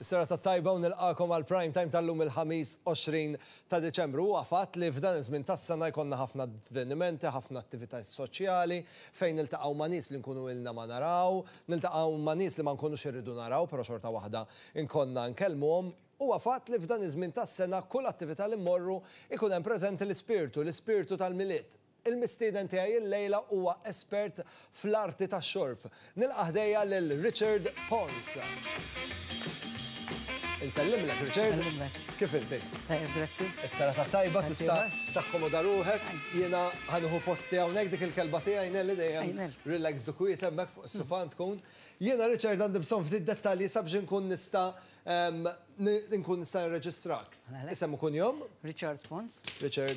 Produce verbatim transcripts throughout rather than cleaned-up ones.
Serata tajba u nilqakom għal prime time tal-lum il-ħamis għoxrin ta' Deċembru. U għafat li f'dan iż-żmien tas-sena jkollna ħafna avvenimenti, ħafna attivitajiet soċjali fejn niltaqgħu ma' nies li nkunu ilna ma naraw, niltaqgħu ma' nies li ma nkunux irridu naraw, però xorta waħda inkonna nkellmuhom. U għafat li f'dan iż-żmien tas-sena kull attività li mmorru ikun hemm preżenti l-ispirtu, l-ispirtu tal-miliet. Il-mistieden tiegħi il-lejla huwa espert fl-arti tax-xorb. Nilqa' ħdejja lil Richard Pons. Insellimlek, Richard. Kif inti? Tajjeb, grazzi. Is-serata tajba tista' takkomoda ruħek, jiena ħanuħu posti hawnhekk dik il-kelba tiegħi Nelli dejjem relax dukwiet hemmhekk fuq is-sufan tkun. Jiena Richard għandi bżonn ftit dettalji sabiex inkun nista' nkun nista' nirreġistrak. Isem ikun jom? Richard Pons. Richard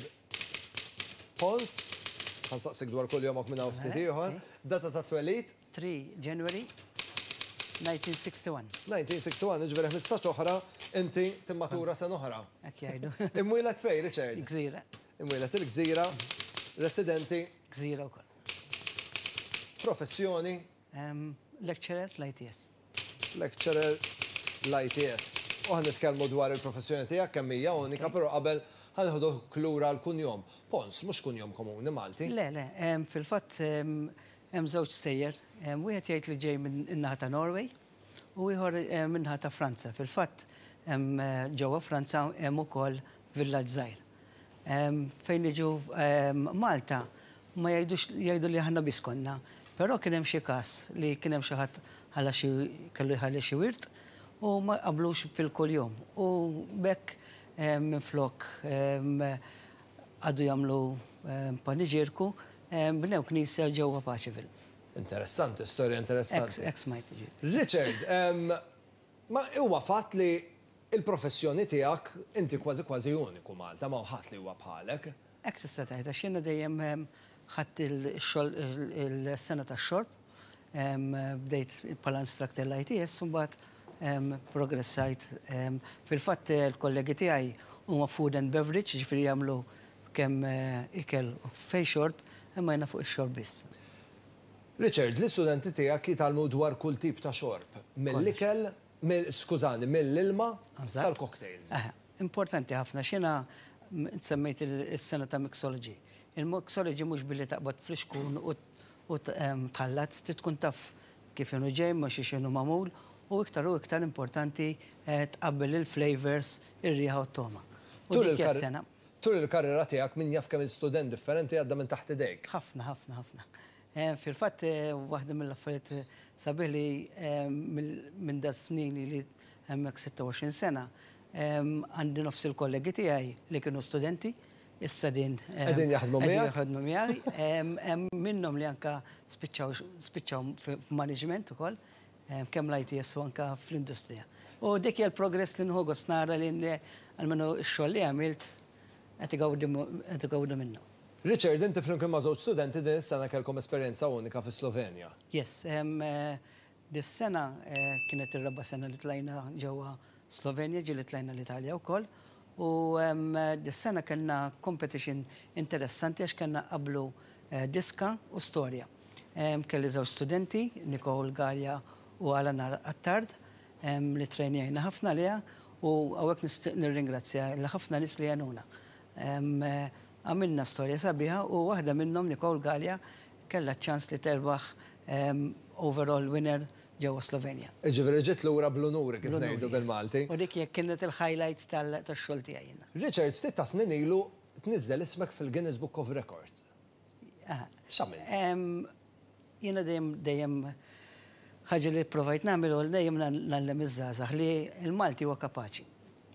Pons. Ħansaqsik dwar kull jomok minn hawn ftit ieħor. Data ta' twelid? three January nineteen sixty-one. nineteen sixty-one, ġveri ħmistax oħra, inti timmatura sen oħra. Ek jgħidu. Imwilet fej, Richard? Gżira. Imwilet il-Gżira, residenti. Gżira wkoll. Professjoni? Lecturer l-I T S. Lecturer l-I T S. U ħan nitkellmu dwar il-professjoni tiegħek kemm hija unika, però qabel ħanħodu klura l-kunjom. Pons, mhux kunjom komuni Malti? Le, le, fil-fatt hemm żewġ stejjer, wieħed jgħid li ġej minn in-naħa ta' Norway u ieħor minn naħa ta' Franza. Fil-fatt hemm ġewwa Franza hemm ukoll villaġġ żgħir. Fejn jiġu Malta ma jgħidux jgħidu li aħna biss konna, però kien hemm xi każ li kien hemm xi ħadd ħalla xi kellu jħalli xi wirt u ma qablux fil-kuljum. U bekk minflok għadu jagħmlu paniġierku bnew knisja ġewwa Paċeville. Interessanti, storja interessanti. Ex smajt ġi. Richard, ma huwa fatt li il-professjoni tiegħek inti kważi kważi uniku Malta, ma ħadd li huwa bħalek. Hekk tista' tgħid għax jiena dejjem ħadd il-xogħol il-sena tax-xorb, bdejt bħala instructor l-I T S u mbagħad progressajt. Fil-fatt il-kollegi tiegħi huma food and beverage, ġifieri jagħmlu kemm ikel fej xorb, imma jna fuq ix-xorb biss. Richard, l-istudenti tiegħek jitalmu dwar kull tip ta' xorb. Mill-ikel, skużani, mill-ilma sal-cocktails. Importanti ħafna x'jiena semmejt is-sena ta' mixology. Il-mixology mhux billi taqbad fl-ixkun u tħallat, trid tkun taf kif inhu ġej ma xi x'inhu magħmul u iktar u iktar importanti tqabbel il-flavors, ir-riħa u t-toma. U dik is-sena. Tul il-karriera tiegħek min jaf kemm il-student differenti għadda minn taħt idejk. Ħafna, ħafna, ħafna. Fil-fatt waħda mill-affarijiet sabiħ li minn da snin li hemmhekk sitta u għoxrin sena għandi nofs il-kollegi tiegħi li kienu studenti, issa din qegħdin jaħdmu miegħek. jaħdmu miegħi. Hemm minnhom li anke spiċċaw f'management ukoll, kemm l-I T S u anke fl-industrija. U dik hija l-progress li nħoggos nara li għalmenu x-xogħol li għamilt qed igawdu minnu. Richard, inti flimkien ma' żewġ studenti din is-sena kellkom esperjenza unika fi Slovenja. Yes, dis-sena kienet ir-raba' sena li tlajna ġewwa Slovenja, ġieli tlajna l-Italja wkoll. U dis-sena kellna competition interessanti għax kellna qablu diska u storja. Kelli żewġ studenti, Nicole Galja u Alana Attard, li trejnjajna ħafna liha u hawnhekk nirringrazzja ħafna nies li għenuna. Għamilna storja sabiħa u waħda minnhom Nicole Galja kellha ċans li terbaħ overall winner ġewwa Slovenja. Ġifieri ġiet lura bl-unuri kif ngħidu bil-Malti. U dik kienet il-highlights tax-xogħol tiegħi. Richard, ftit ta' snin ilu tniżżel ismek fil-Guinness Book of Records. X'għamilt? Jiena dejjem dejjem ħaġa li provajt nagħmel u dejjem nagħlem iż-żgħażagħ li l-Malti huwa kapaċi.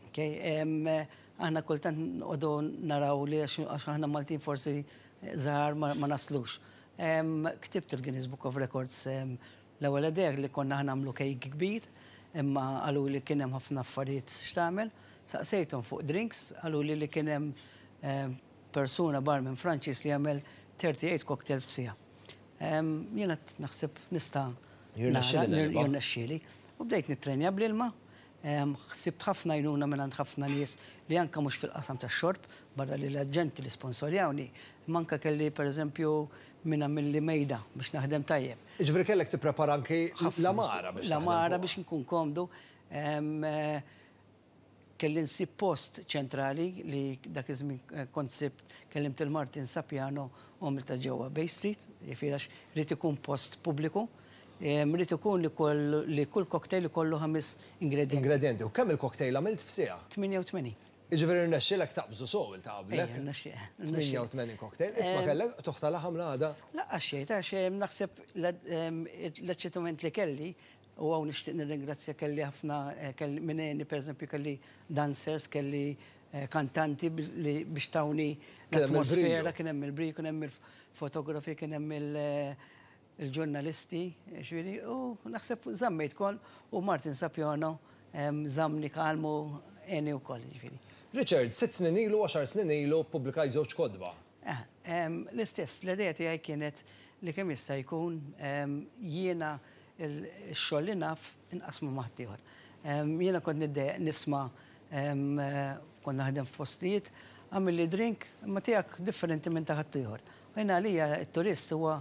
Aħna kultant noqogħdu naraw li għax aħna Maltin forsi żgħar ma naslux. Ktibt il-Guinness Book of Records l-ewwel idea li konna aħna nagħmlu kejk kbir, imma qalu li kien hemm ħafna affarijiet x'tagħmel, saqsejthom fuq drinks, qalu li li kien hemm persuna barman Franċiż li jagħmel thirty-eight cocktails f'siegħa. Jiena naħseb nista' jirnexxieli. U bdejt nittrenja bl-ilma, ħsibt ħafna jnuna minn għand ħafna nies li anke mhux fil-qasam tax-xorb, barra li l-aġenti li sponsorjawni, manka kelli pereżempju minna milli mejda biex naħdem tajjeb. Ġifieri kellek tipprepara anki l-amara biex L-amara biex nkun komdu. Kelli nsib post ċentrali li dak iż-żmien konsept kellimt il-Martin Sapjano u għamilta ġewwa Bay Street, jifieri għax rid ikun post pubbliku, rid ikun li kull cocktail ikollu ħames ingredienti. Ingredienti. U kemm il-cocktail għamilt f'sija? tminja u tmenin. Iġifieri rnexxielek taqbżu sow il-taqblek. tminja u tmenin cocktail. Isma' kellek toħtala ħamla għada? Laqqa xejn, għax naħseb l-eċċitament li kelli u għaw nixtieq nirringrazzja kelli ħafna minneni, per eżempju, kelli dancers, kelli kantanti biex tawni l-atmosfera, kien hemm il-bri, kien hemm il-fotografi, kien hemm il-ġurnalisti, u naħseb zammejt kol u Martin Sapjano zamni kalmu eni u koll. Richard, sitt snin ilu, għaxar snin ilu publikaj żewġ kodba. L-istess, l-idea tiegħi kienet li kemm jista' jkun jiena il-xogħol li naf inqasmu maħtieħor. Jiena kont niddejjaq nisma' kont naħdem f'postijiet, għamil li drink ma tiegħek differenti minn ta' ħaddieħor. Jiena għalija t-turist huwa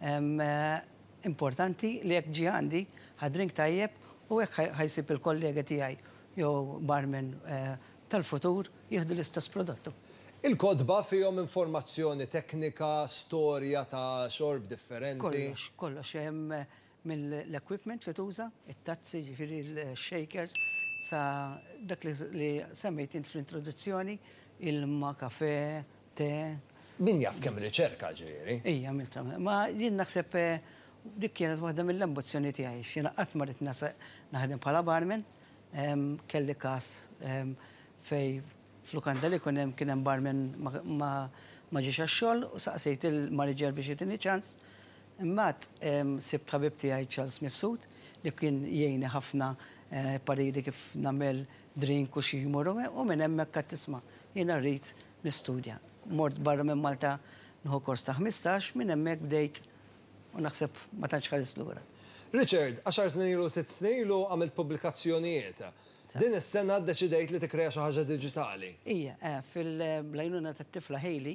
importanti li jekk ġie għandi ħad-drink tajjeb u hekk ħajsib il-kollega tiegħi jew barman tal-futur jieħdu l-istess prodottu. Il-kodba fihom informazzjoni teknika, storja ta' xorb differenti. Kollox, kollox hemm mill-equipment li tuża, it-tazzi, ġifieri l-shakers, sa dak li semmejt int fl-introduzzjoni, ilma, kafe, te. Min jaf kemm riċerka ġieri? Ija, milta. Ma jien naħseb dik kienet waħda mill-ambizzjoni tiegħi. Jiena qatt ma rid naħdem bħala barman, kelli każ fej fl-Lukanda li kien hemm barman ma ġiex għax-xogħol u saqsejt il-manager biex jitini ċans. Immat sibt ħabib tiegħi Charles Mifsud li kien jgħinni ħafna pariri kif nagħmel drink u xi jmorru u minn hemmhekk qed tisma' jiena rrid nistudja. Mort barra minn Malta nieħu kors ta' ħmistax, minn hemmhekk bdejt u naħseb ma tantx ħares lura. Richard, għaxar snin ilu, sitt snin ilu għamilt pubblikazzjonijiet. Din is-sena ddeċidejt li tikkrea xi ħaġa diġitali. Ija, fil-lajnuna tat-tifla Hailey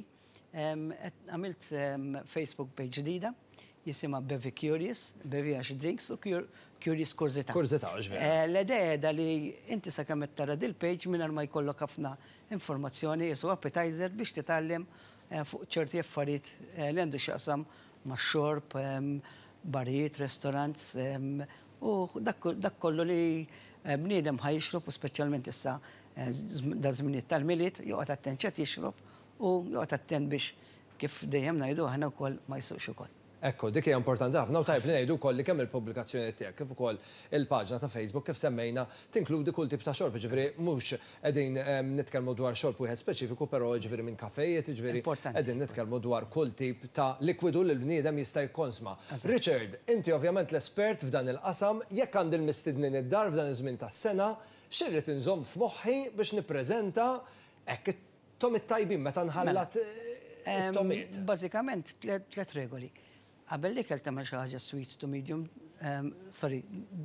għamilt Facebook page ġdida jisimha Bevi Curious, Bevi għax drinks u Curious Kurzita. Kurzita, ġveri. L-idea da li inti sa kemm tara dil-page mingħajr ma jkollok ħafna informazzjoni jisu appetizer biex titgħallem fuq ċerti affarijiet li għandu x'jaqsam max-xorb, barijiet, restaurants u dak kollu li bniedem ħajxrob u speċjalment issa da żminijiet tal-miliet joqgħod attent ċed jixrob u joqgħod attent biex kif dejjem ngħidu aħna wkoll ma jsuqx ukoll. Ekku, dik hija importanti ħafna u tajb li ngħidu wkoll li kemm il-pubblikazzjoni tiegħek kif ukoll il-paġna ta' Facebook kif semmejna tinkludi kull tip ta' xorb, ġifieri mhux qegħdin nitkellmu dwar xorb wieħed speċifiku, però ġifieri minn kafejiet, ġifieri qegħdin nitkellmu dwar kull tip ta' likwidu li l-bniedem jista' jikkonsma. Richard, inti ovvjament l-espert f'dan il-qasam, jekk għandi l-mistidnin id-dar f'dan iż-żmien tas-sena, xirrid inżomm f'moħħi biex nippreżenta hekk it-tomit tajbin meta nħallat it-tomiet. Bażikament tliet regoli. Qabel li kell tagħmel xi ħaġa sweet to medium, sorry,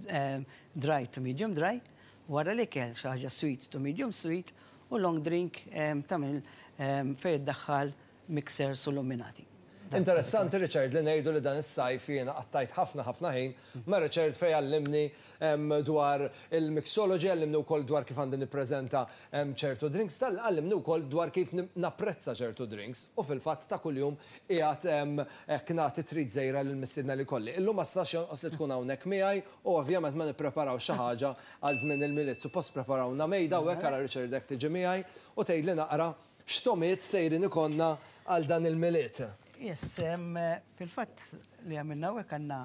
dry to medium dry, wara li kell xi ħaġa sweet to medium sweet u long drink tagħmel fejn iddaħħal mixers u luminati. Interessanti, Richard, li ngħidu li dan is-sajf jiena qattajt ħafna ħafna ħin ma' Richard fejn għallimni dwar il-mixology, għallimni wkoll dwar kif għandi nippreżenta ċertu drinks, tal-għallimni wkoll dwar kif napprezza ċertu drinks u fil-fatt ta' kuljum qiegħed hekk nagħti trid żejra lill-mistiedna li kolli. Illum ma stax jonqos li tkun hawnhekk miegħi u ovvjament ma nippreparaw xi ħaġa għal żmien il-miliet. Suppost preparawna mejda u hekk ara Richard hekk tiġi miegħi u tgħidli naqra x'tomiet sejrin ikonna għal dan il-miliet. Yes, fil-fatt li għamilna għek għanna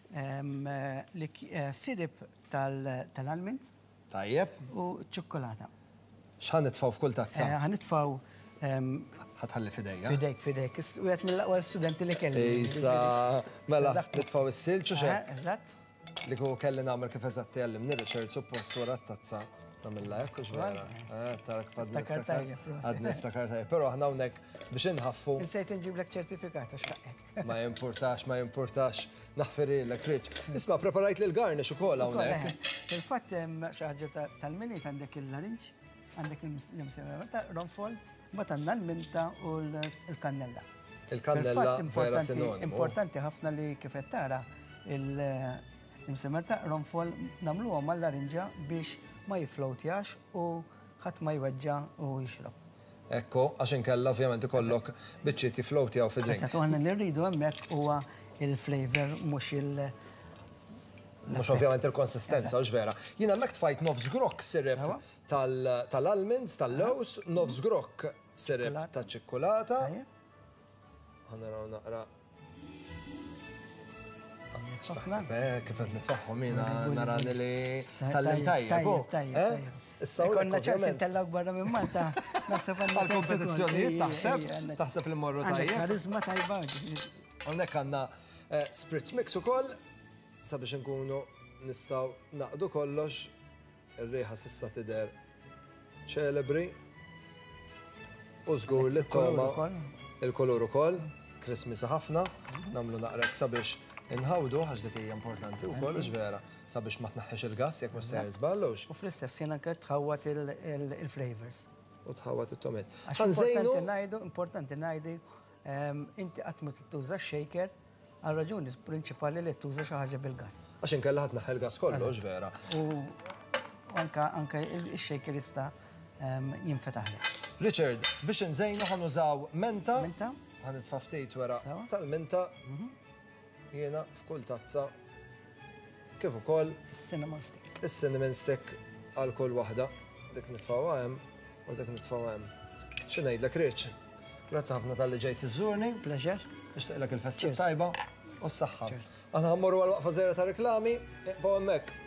sirip tal-almonds. Tajjeb. U ċokkolata. X'ħan nitfaw f'kull tazza? Ħan nitfaw. ħatħalli fidejja? Fidejk, fidejk. U għet mill-laqwa studenti li kelli. Isa, mela, nitfaw il-silċu xek? Eżatt. Li ku kelli namel kif eżatti għallimni Richard, suppost wara t-tazza. Namilla jekk u xvera. Tarak fad niftakar. Għad niftakar tajja. Pero ħna unnek biex inħaffu. Nsejt nġiblek ċertifikata xħaqek. Ma jimportax, ma jimportax. Naħferi l-Rich. Isma, preparajt li l-garnish u kol għawnek. Il-fat xaħġa tal-minit għandek il-larinġ, għandek il-msemmera, ronfol, bat għanna l-minta u l-kannella. Il-kannella vera sinonimu. Importanti ħafna li kifet tara imsemmerta, ronfol namluha mal-larinġa biex ma jiflowtjax u ħadd ma jweġġa u jixrob. Ekku, għax inkella ovvjament ikollok biċċiet jiflowtjaw fid-drink. Eżatt, u għanna li rridu hemmhekk huwa il-flavor mhux il- Mux ovvjament il-konsistenza, għax vera. Jina mek tfajt nofs grok sirib tal-almonds, tal-lows, nofs grok sirib ta' ċikkulata. Għanaraw naqra. Staħseb, kif għed nitfaħħom jina narani li tal-intajja. Konna ċansin tal-lak barra minn Malta. Għal-kompetizjonijiet taħseb, taħseb li morru tajja. Karizma tajba. Għannek għanna spritz mix u koll, sabiex nkunu nistaw naqdu kollox, il-riħa sissa tider ċelebri, u żgur li t-toma il-koluru koll, krismisa ħafna, namlu naqrek sabiex inħawdu, għax dik hija importanti u koll, vera, sabiex ma tnaħħix il-gas, jek mux sejr zballux. U fl-istess jena kert tħawat il-flavors. U tħawat il-tomet. Importanti najdu, importanti najdu, inti għatmu t-tuża shaker, għal raġuni prinċipali li tuża xi ħaġa bil-gas. Għax inkella ħadd naħħel gas kollox vera. U anka il-shaker jista' jinfetaħlek. Richard, biex nżejnu ħanużaw menta. Menta. Ħanitfa' ftit wara tal-menta. Jiena f'kull tazza kif ukoll is-cinnamon stick. Is-cinnamon stick għal kull waħda. Dik nitfawha hemm u dik nitfawha hemm. Xi ngħidlek Rich? Grazzi ħafna tal-li ġejt iżżurni. Pleasure. Nixtieqlek il-festi tajba u s-saħħa. Aħna ħammorru għal waqfa żejra ta' reklami, iqbgħu hemmhekk.